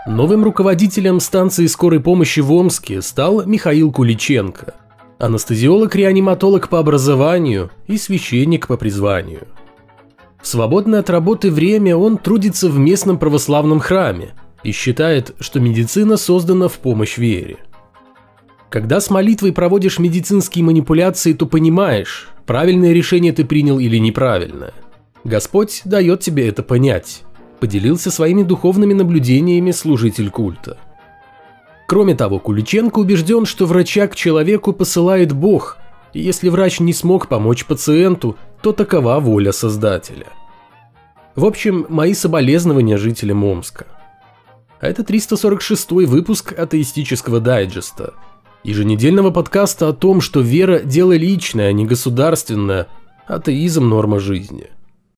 Новым руководителем станции скорой помощи в Омске стал Михаил Куличенко, анестезиолог-реаниматолог по образованию и священник по призванию. В свободное от работы время он трудится в местном православном храме и считает, что медицина создана в помощь вере. Когда с молитвой проводишь медицинские манипуляции, то понимаешь, правильное решение ты принял или неправильное. Господь дает тебе это понять, поделился своими духовными наблюдениями служитель культа. Кроме того, Куличенко убежден, что врача к человеку посылает Бог, и если врач не смог помочь пациенту, то такова воля Создателя. В общем, мои соболезнования жителям Омска. А это 346-й выпуск атеистического дайджеста, еженедельного подкаста о том, что вера – дело личное, а не государственное, атеизм – норма жизни.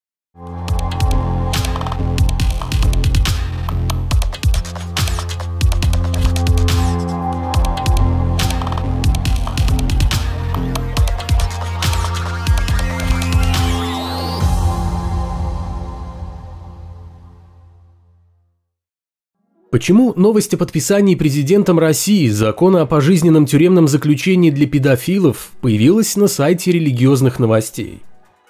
Почему новость о подписании президентом России закона о пожизненном тюремном заключении для педофилов появилась на сайте религиозных новостей?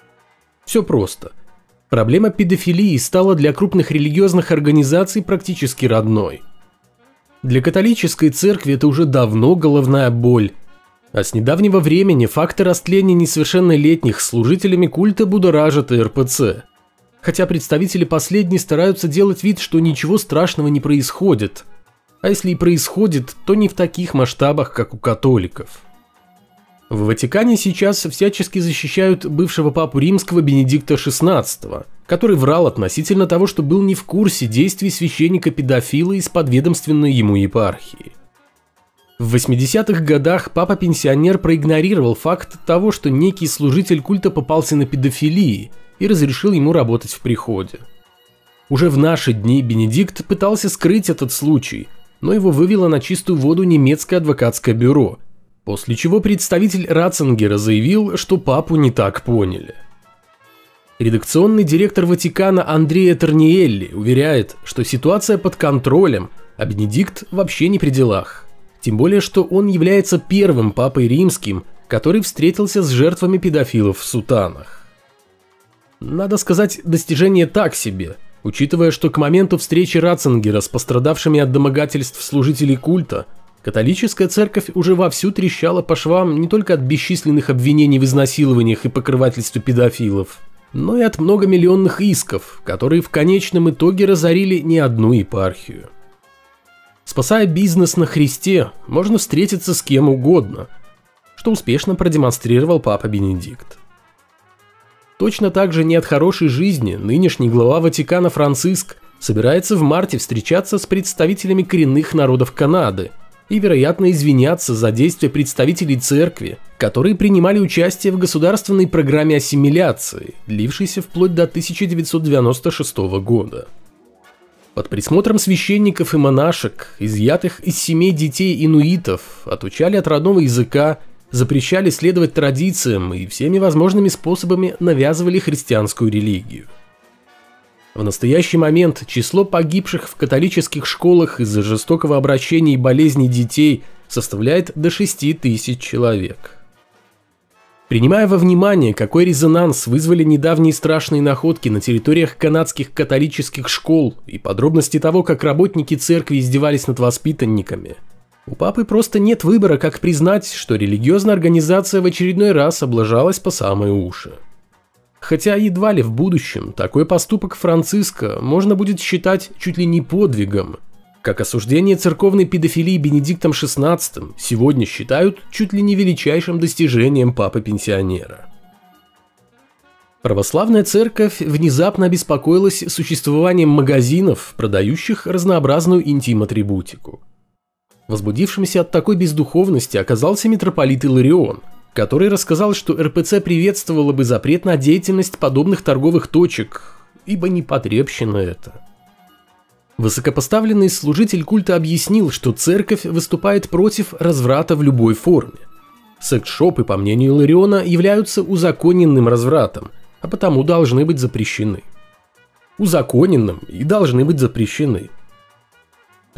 Все просто. Проблема педофилии стала для крупных религиозных организаций практически родной. Для католической церкви это уже давно головная боль, а с недавнего времени факты растления несовершеннолетних служителями культа будоражат и РПЦ. Хотя представители последней стараются делать вид, что ничего страшного не происходит. А если и происходит, то не в таких масштабах, как у католиков. В Ватикане сейчас всячески защищают бывшего папу римского Бенедикта XVI, который врал относительно того, что был не в курсе действий священника-педофила из подведомственной ему епархии. В 80-х годах папа-пенсионер проигнорировал факт того, что некий служитель культа попался на педофилии, и разрешил ему работать в приходе. Уже в наши дни Бенедикт пытался скрыть этот случай, но его вывело на чистую воду немецкое адвокатское бюро, после чего представитель Ратцингера заявил, что папу не так поняли. Редакционный директор Ватикана Андреа Торниелли уверяет, что ситуация под контролем, а Бенедикт вообще не при делах. Тем более, что он является первым папой римским, который встретился с жертвами педофилов в сутанах. Надо сказать, достижение так себе, учитывая, что к моменту встречи Ратцингера с пострадавшими от домогательств служителей культа, католическая церковь уже вовсю трещала по швам не только от бесчисленных обвинений в изнасилованиях и покрывательстве педофилов, но и от многомиллионных исков, которые в конечном итоге разорили не одну епархию. Спасая бизнес на Христе, можно встретиться с кем угодно, что успешно продемонстрировал папа Бенедикт. Точно так же не от хорошей жизни нынешний глава Ватикана Франциск собирается в марте встречаться с представителями коренных народов Канады и, вероятно, извиняться за действия представителей церкви, которые принимали участие в государственной программе ассимиляции, длившейся вплоть до 1996 года. Под присмотром священников и монашек, изъятых из семей детей инуитов, отучали от родного языка, запрещали следовать традициям и всеми возможными способами навязывали христианскую религию. В настоящий момент число погибших в католических школах из-за жестокого обращения и болезней детей составляет до 6 тысяч человек. Принимая во внимание, какой резонанс вызвали недавние страшные находки на территориях канадских католических школ и подробности того, как работники церкви издевались над воспитанниками, у папы просто нет выбора, как признать, что религиозная организация в очередной раз облажалась по самые уши. Хотя едва ли в будущем такой поступок Франциска можно будет считать чуть ли не подвигом, как осуждение церковной педофилии Бенедиктом XVI сегодня считают чуть ли не величайшим достижением папы-пенсионера. Православная церковь внезапно обеспокоилась существованием магазинов, продающих разнообразную интим-атрибутику. Возбудившимся от такой бездуховности оказался митрополит Иларион, который рассказал, что РПЦ приветствовала бы запрет на деятельность подобных торговых точек, ибо непотребщина это. Высокопоставленный служитель культа объяснил, что церковь выступает против разврата в любой форме. Секс-шопы, по мнению Илариона, являются узаконенным развратом, а потому должны быть запрещены. Узаконенным и должны быть запрещены.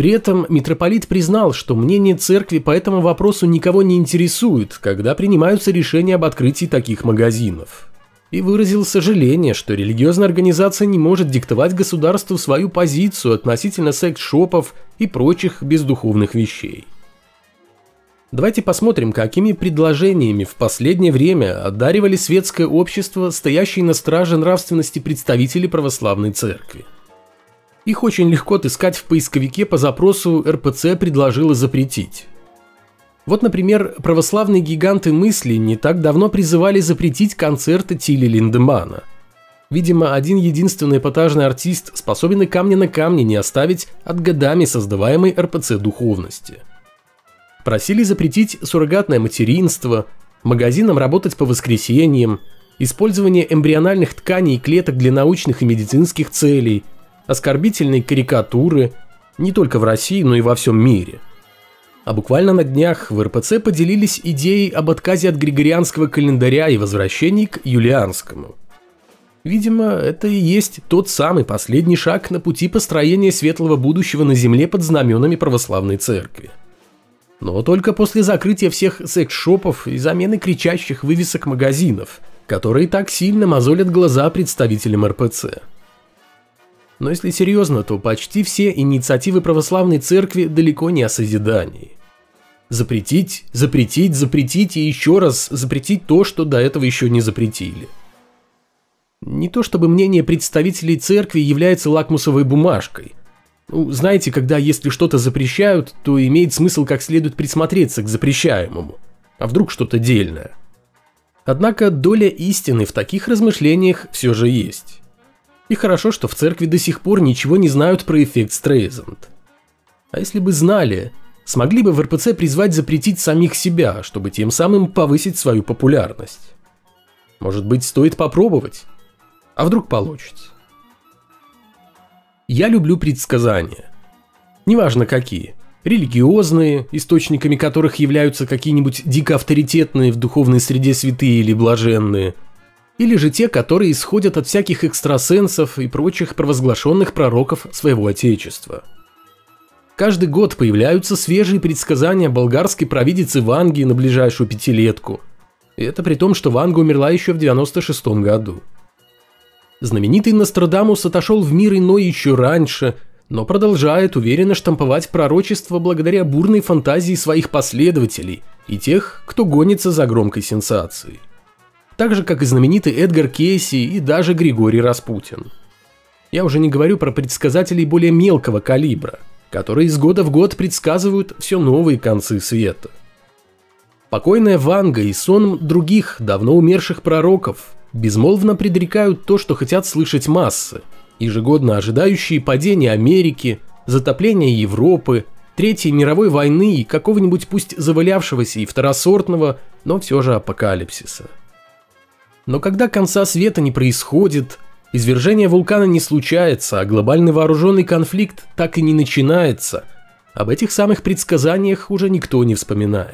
При этом митрополит признал, что мнение церкви по этому вопросу никого не интересует, когда принимаются решения об открытии таких магазинов. И выразил сожаление, что религиозная организация не может диктовать государству свою позицию относительно секс-шопов и прочих бездуховных вещей. Давайте посмотрим, какими предложениями в последнее время одаривали светское общество, стоящие на страже нравственности представители православной церкви. Их очень легко отыскать в поисковике по запросу «РПЦ предложила запретить». Вот, например, православные гиганты мысли не так давно призывали запретить концерты Тилли Линдеманна. Видимо, один единственный эпатажный артист способен и камня на камне не оставить от годами создаваемой РПЦ духовности. Просили запретить суррогатное материнство, магазинам работать по воскресеньям, использование эмбриональных тканей и клеток для научных и медицинских целей, оскорбительные карикатуры, не только в России, но и во всем мире. А буквально на днях в РПЦ поделились идеей об отказе от григорианского календаря и возвращении к юлианскому. Видимо, это и есть тот самый последний шаг на пути построения светлого будущего на земле под знаменами православной церкви. Но только после закрытия всех секс-шопов и замены кричащих вывесок магазинов, которые так сильно мозолят глаза представителям РПЦ. Но если серьезно, то почти все инициативы православной церкви далеко не о созидании. Запретить, запретить, запретить и еще раз запретить то, что до этого еще не запретили. Не то чтобы мнение представителей церкви является лакмусовой бумажкой. Знаете, когда если что-то запрещают, то имеет смысл как следует присмотреться к запрещаемому. А вдруг что-то дельное? Однако доля истины в таких размышлениях все же есть. И хорошо, что в церкви до сих пор ничего не знают про эффект Стрейзанд. А если бы знали, смогли бы в РПЦ призвать запретить самих себя, чтобы тем самым повысить свою популярность. Может быть, стоит попробовать? А вдруг получится? Я люблю предсказания. Неважно какие. Религиозные, источниками которых являются какие-нибудь дико авторитетные в духовной среде святые или блаженные, или же те, которые исходят от всяких экстрасенсов и прочих провозглашенных пророков своего отечества. Каждый год появляются свежие предсказания болгарской провидицы Ванги на ближайшую пятилетку. И это при том, что Ванга умерла еще в 96-м году. Знаменитый Нострадамус отошел в мир иной еще раньше, но продолжает уверенно штамповать пророчества благодаря бурной фантазии своих последователей и тех, кто гонится за громкой сенсацией. Так же, как и знаменитый Эдгар Кейси и даже Григорий Распутин. Я уже не говорю про предсказателей более мелкого калибра, которые из года в год предсказывают все новые концы света. Покойная Ванга и сон других давно умерших пророков безмолвно предрекают то, что хотят слышать массы, ежегодно ожидающие падения Америки, затопления Европы, Третьей мировой войны и какого-нибудь пусть завалявшегося и второсортного, но все же апокалипсиса. Но когда конца света не происходит, извержение вулкана не случается, а глобальный вооруженный конфликт так и не начинается, об этих самых предсказаниях уже никто не вспоминает.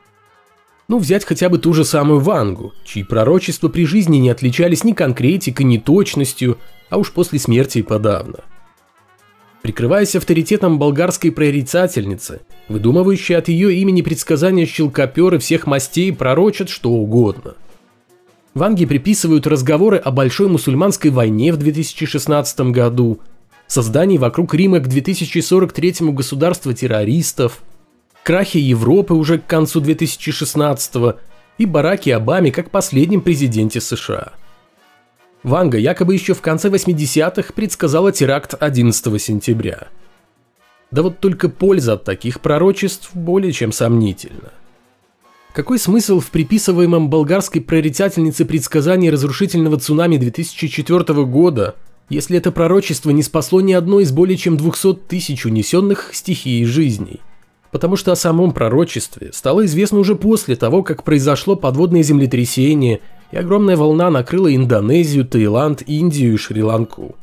Взять хотя бы ту же самую Вангу, чьи пророчества при жизни не отличались ни конкретикой, ни точностью, а уж после смерти и подавно. Прикрываясь авторитетом болгарской прорицательницы, выдумывающие от ее имени предсказания щелкоперы всех мастей пророчат что угодно. Ванге приписывают разговоры о большой мусульманской войне в 2016 году, создании вокруг Рима к 2043 государства террористов, крахе Европы уже к концу 2016-го и Бараке Обаме как последнем президенте США. Ванга якобы еще в конце 80-х предсказала теракт 11 сентября. Да вот только польза от таких пророчеств более чем сомнительна. Какой смысл в приписываемом болгарской прорицательнице предсказании разрушительного цунами 2004 года, если это пророчество не спасло ни одной из более чем 200 тысяч унесенных стихией жизней? Потому что о самом пророчестве стало известно уже после того, как произошло подводное землетрясение и огромная волна накрыла Индонезию, Таиланд, Индию и Шри-Ланку.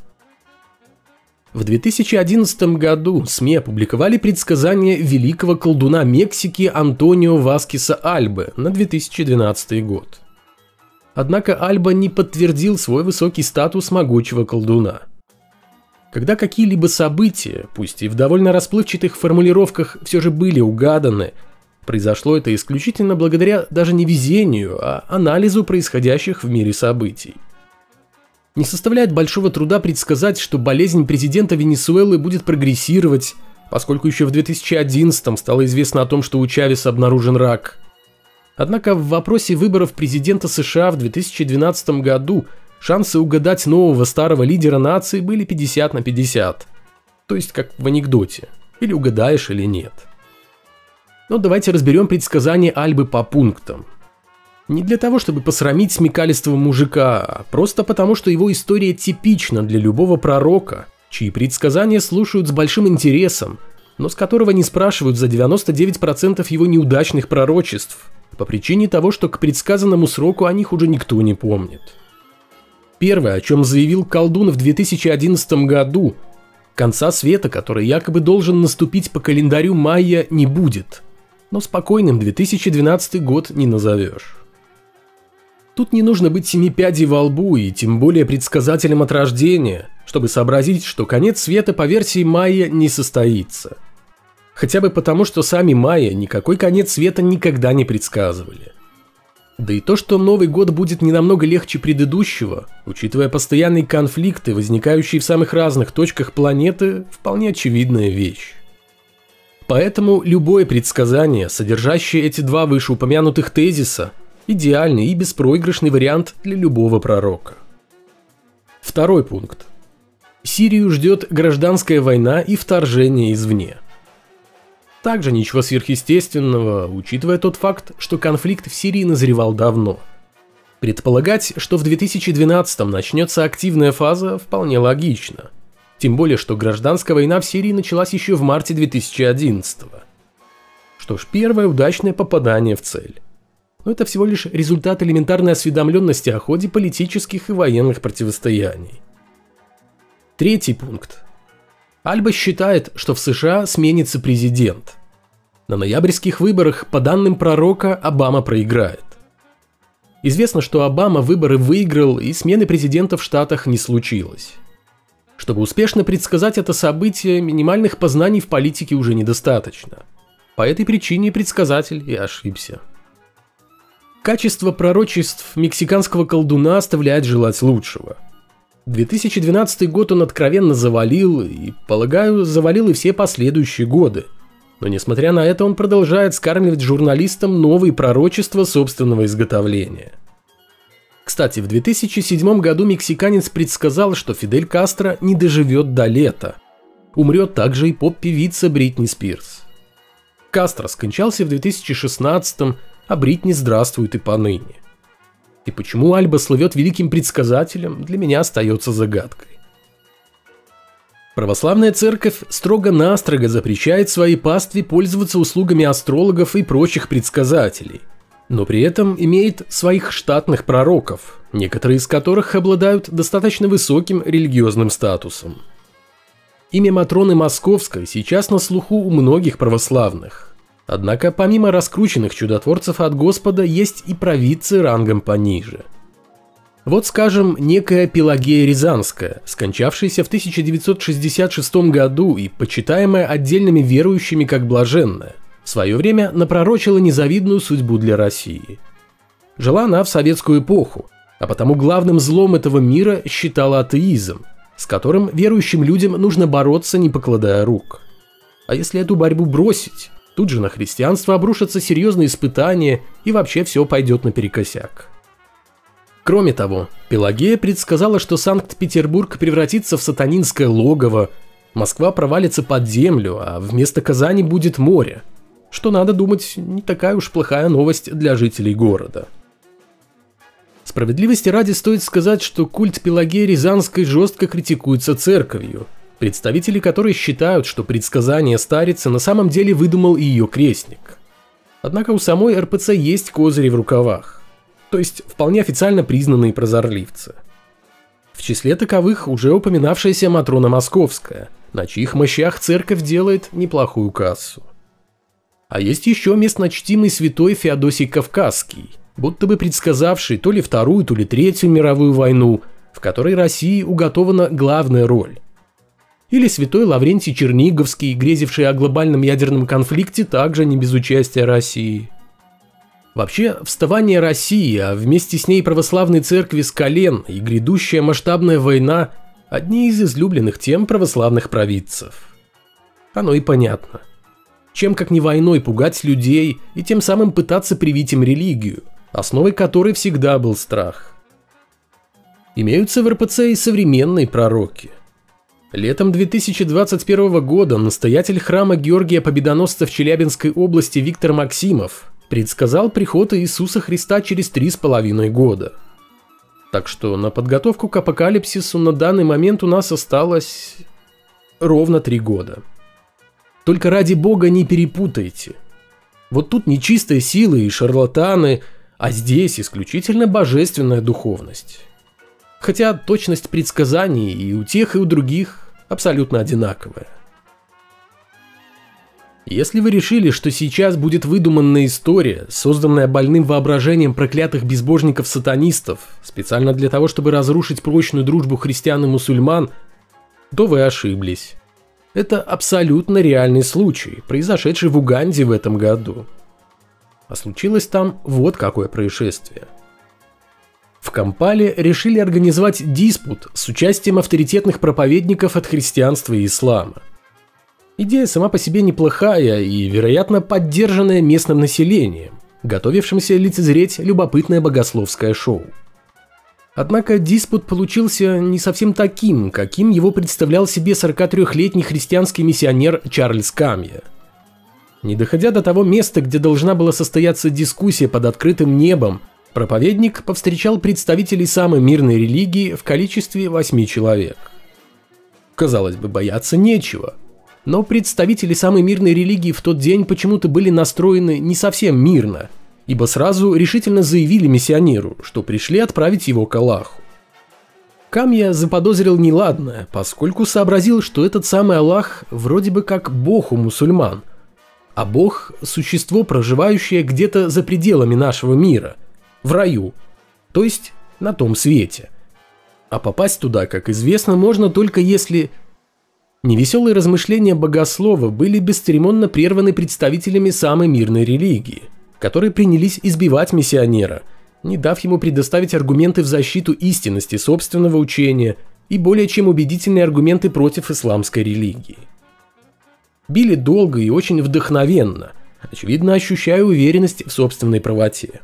В 2011 году СМИ опубликовали предсказание великого колдуна Мексики Антонио Васкеса Альбы на 2012 год. Однако Альба не подтвердил свой высокий статус могучего колдуна. Когда какие-либо события, пусть и в довольно расплывчатых формулировках, все же были угаданы, произошло это исключительно благодаря даже не везению, а анализу происходящих в мире событий. Не составляет большого труда предсказать, что болезнь президента Венесуэлы будет прогрессировать, поскольку еще в 2011-м стало известно о том, что у Чавеса обнаружен рак. Однако в вопросе выборов президента США в 2012 году шансы угадать нового старого лидера нации были 50 на 50. То есть как в анекдоте. Или угадаешь, или нет. Но давайте разберем предсказания Альбы по пунктам. Не для того, чтобы посрамить смекалистого мужика, а просто потому, что его история типична для любого пророка, чьи предсказания слушают с большим интересом, но с которого не спрашивают за 99% его неудачных пророчеств, по причине того, что к предсказанному сроку о них уже никто не помнит. Первое, о чем заявил колдун в 2011 году, конца света, который якобы должен наступить по календарю майя, не будет, но спокойным 2012 год не назовешь. Тут не нужно быть семи пядей во лбу и тем более предсказателем от рождения, чтобы сообразить, что конец света по версии майя не состоится. Хотя бы потому, что сами майя никакой конец света никогда не предсказывали. Да и то, что Новый год будет не намного легче предыдущего, учитывая постоянные конфликты, возникающие в самых разных точках планеты, вполне очевидная вещь. Поэтому любое предсказание, содержащее эти два вышеупомянутых тезиса, идеальный и беспроигрышный вариант для любого пророка. Второй пункт. Сирию ждет гражданская война и вторжение извне. Также ничего сверхъестественного, учитывая тот факт, что конфликт в Сирии назревал давно. Предполагать, что в 2012-м начнется активная фаза, вполне логично. Тем более, что гражданская война в Сирии началась еще в марте 2011-го. Что ж, первое удачное попадание в цель. Но это всего лишь результат элементарной осведомленности о ходе политических и военных противостояний. Третий пункт. Альба считает, что в США сменится президент. На ноябрьских выборах, по данным пророка, Обама проиграет. Известно, что Обама выборы выиграл, и смены президента в Штатах не случилось. Чтобы успешно предсказать это событие, минимальных познаний в политике уже недостаточно. По этой причине предсказатель и ошибся. Качество пророчеств мексиканского колдуна оставляет желать лучшего. 2012 год он откровенно завалил, и, полагаю, завалил и все последующие годы. Но несмотря на это, он продолжает скармливать журналистам новые пророчества собственного изготовления. Кстати, в 2007 году мексиканец предсказал, что Фидель Кастро не доживет до лета. Умрет также и поп-певица Бритни Спирс. Кастро скончался в 2016, а Бритни здравствует и поныне. И почему Альба слывет великим предсказателем, для меня остается загадкой. Православная церковь строго-настрого запрещает своей пастве пользоваться услугами астрологов и прочих предсказателей, но при этом имеет своих штатных пророков, некоторые из которых обладают достаточно высоким религиозным статусом. Имя Матроны Московской сейчас на слуху у многих православных. Однако помимо раскрученных чудотворцев от Господа есть и провидцы рангом пониже. Вот, скажем, некая Пелагея Рязанская, скончавшаяся в 1966 году и почитаемая отдельными верующими как блаженная, в свое время напророчила незавидную судьбу для России. Жила она в советскую эпоху, а потому главным злом этого мира считала атеизм, с которым верующим людям нужно бороться, не покладая рук. А если эту борьбу бросить, тут же на христианство обрушатся серьезные испытания и вообще все пойдет наперекосяк. Кроме того, Пелагея предсказала, что Санкт-Петербург превратится в сатанинское логово, Москва провалится под землю, а вместо Казани будет море, что, надо думать, не такая уж плохая новость для жителей города. Справедливости ради стоит сказать, что культ Пелагеи Рязанской жестко критикуется церковью, представители которой считают, что предсказание старицы на самом деле выдумал и ее крестник. Однако у самой РПЦ есть козыри в рукавах, то есть вполне официально признанные прозорливцы. В числе таковых уже упоминавшаяся Матрона Московская, на чьих мощах церковь делает неплохую кассу. А есть еще местночтимый святой Феодосий Кавказский, будто бы предсказавший то ли Вторую, то ли Третью мировую войну, в которой России уготована главная роль. Или святой Лаврентий Черниговский, грезивший о глобальном ядерном конфликте, также не без участия России. Вообще, вставание России, а вместе с ней православной церкви с колен и грядущая масштабная война – одни из излюбленных тем православных провидцев. Оно и понятно. Чем как не войной пугать людей и тем самым пытаться привить им религию, основой которой всегда был страх. Имеются в РПЦ и современные пророки. Летом 2021 года настоятель храма Георгия Победоносца в Челябинской области Виктор Максимов предсказал приход Иисуса Христа через 3,5 года. Так что на подготовку к апокалипсису на данный момент у нас осталось ровно 3 года. Только ради бога не перепутайте. Вот тут нечистые силы и шарлатаны, а здесь исключительно божественная духовность. Хотя точность предсказаний и у тех, и у других абсолютно одинаковая. Если вы решили, что сейчас будет выдуманная история, созданная больным воображением проклятых безбожников-сатанистов, специально для того, чтобы разрушить прочную дружбу христиан и мусульман, то вы ошиблись. Это абсолютно реальный случай, произошедший в Уганде в этом году. А случилось там вот какое происшествие. В Кампале решили организовать диспут с участием авторитетных проповедников от христианства и ислама. Идея сама по себе неплохая и, вероятно, поддержанная местным населением, готовившимся лицезреть любопытное богословское шоу. Однако диспут получился не совсем таким, каким его представлял себе 43-летний христианский миссионер Чарльз Камья. Не доходя до того места, где должна была состояться дискуссия под открытым небом, проповедник повстречал представителей самой мирной религии в количестве 8 человек. Казалось бы, бояться нечего. Но представители самой мирной религии в тот день почему-то были настроены не совсем мирно, ибо сразу решительно заявили миссионеру, что пришли отправить его к Аллаху. Камья заподозрил неладное, поскольку сообразил, что этот самый Аллах вроде бы как бог у мусульман, а бог – существо, проживающее где-то за пределами нашего мира, в раю, то есть на том свете. А попасть туда, как известно, можно только если... Невеселые размышления богослова были бесцеремонно прерваны представителями самой мирной религии, которые принялись избивать миссионера, не дав ему предоставить аргументы в защиту истинности собственного учения и более чем убедительные аргументы против исламской религии. Били долго и очень вдохновенно, очевидно ощущая уверенность в собственной правоте.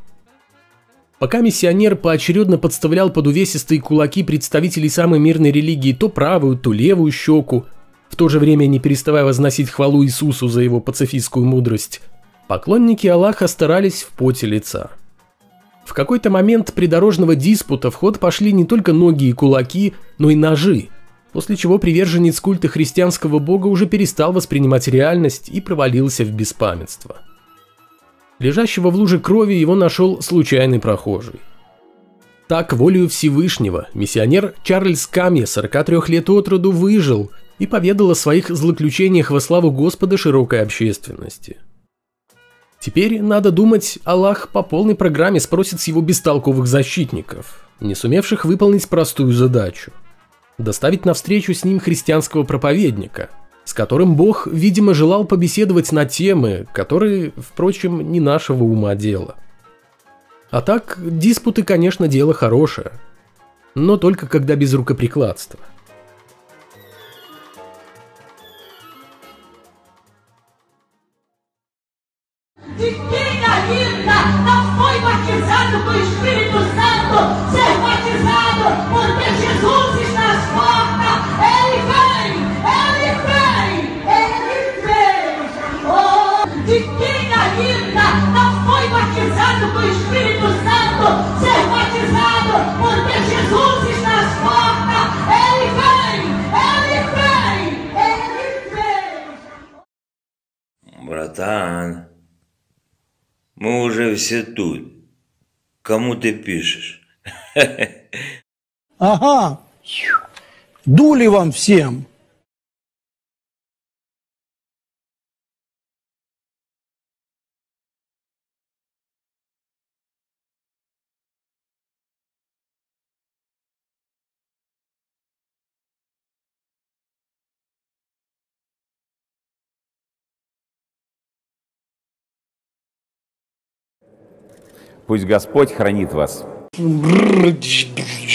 Пока миссионер поочередно подставлял под увесистые кулаки представителей самой мирной религии то правую, то левую щеку, в то же время не переставая возносить хвалу Иисусу за его пацифистскую мудрость, поклонники Аллаха старались в поте лица. В какой-то момент придорожного диспута в ход пошли не только ноги и кулаки, но и ножи, после чего приверженец культа христианского бога уже перестал воспринимать реальность и провалился в беспамятство. Лежащего в луже крови его нашел случайный прохожий. Так, волею Всевышнего, миссионер Чарльз Камья, 43 лет от роду, выжил и поведал о своих злоключениях во славу Господа широкой общественности. Теперь, надо думать, Аллах по полной программе спросит с его бестолковых защитников, не сумевших выполнить простую задачу – доставить навстречу с ним христианского проповедника, с которым Бог, видимо, желал побеседовать на темы, которые, впрочем, не нашего ума дело. А так, диспуты, конечно, дело хорошее, но только когда без рукоприкладства. De quem ainda não foi batizado com o Espírito Santo, ser batizado, porque Jesus está às portas. Ele vem, ele vem, ele vem. Oh, de quem ainda não foi batizado com o Espírito Santo, ser batizado, porque Jesus está às portas. Ele vem, ele vem, ele vem. Братан, мы уже все тут. Кому ты пишешь? Ага, дули вам всем. Пусть Господь хранит вас.